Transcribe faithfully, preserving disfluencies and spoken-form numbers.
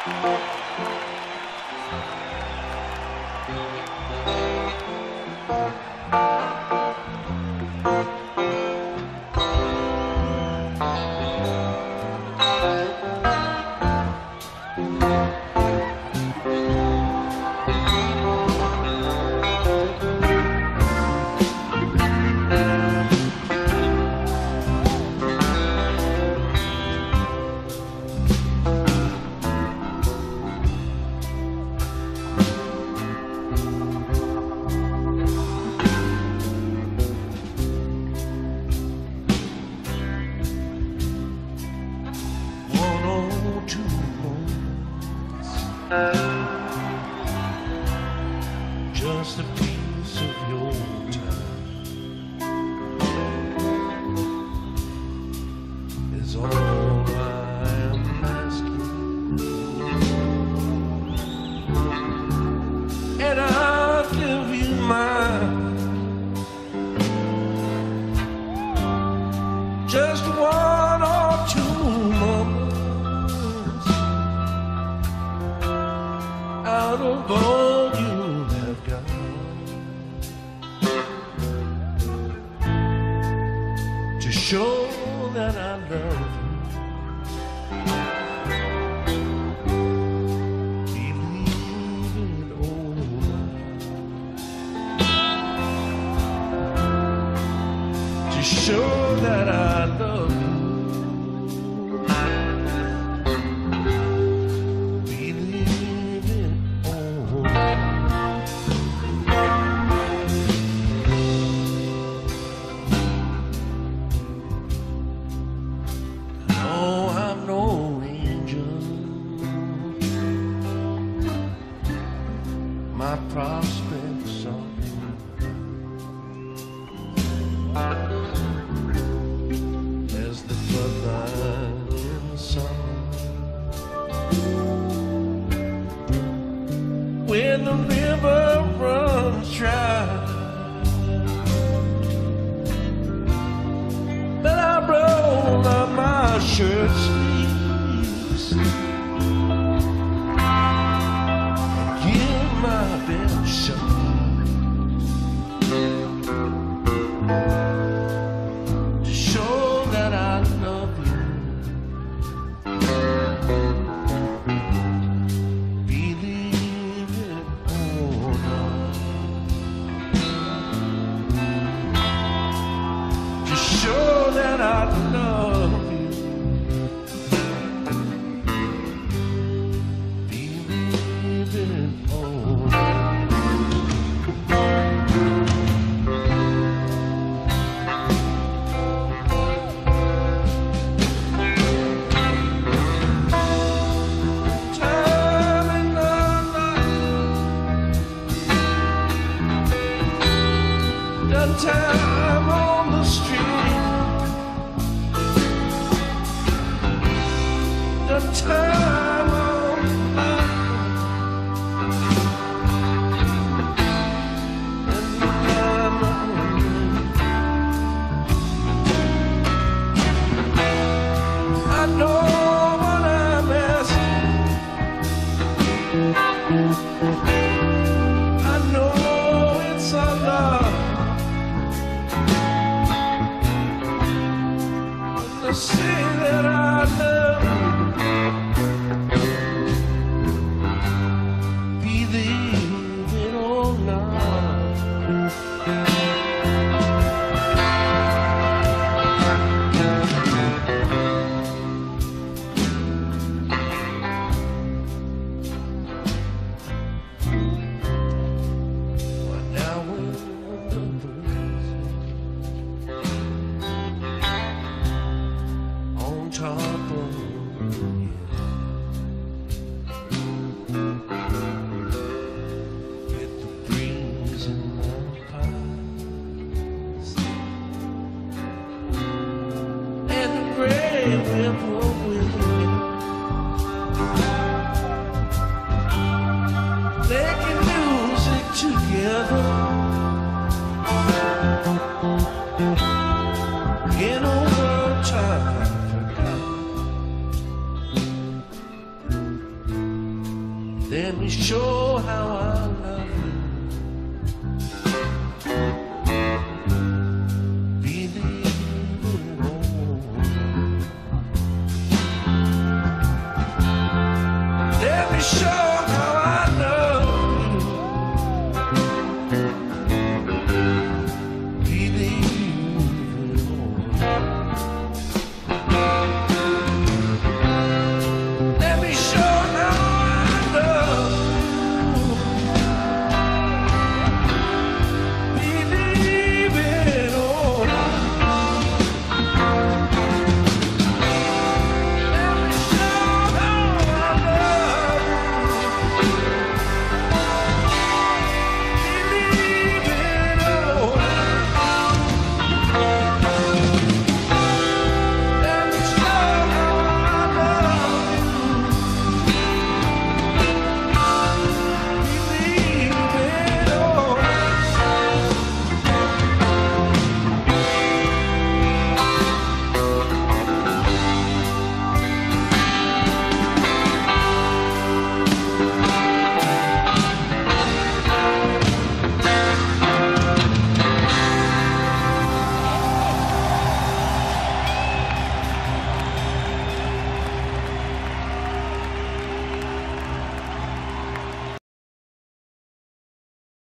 Just a piece of your time is all I am asking, and I'll give you mine. Just one or two moments out of all you have got, to show that I love you. Believe it or not, to show that I love you. My prospects are as the floodline in the sun. When the river runs dry, but I roll up my shirt sleeves, my best shot to show that I love you. Believe it or not, to show that I love you. Believe it or time on the street, the time on the line, and the time on I know what I'm asking, I know it's a love to say that I love you. Believe it or not, well, now we're the top of the hill, with the breeze in my eyes, and the gray river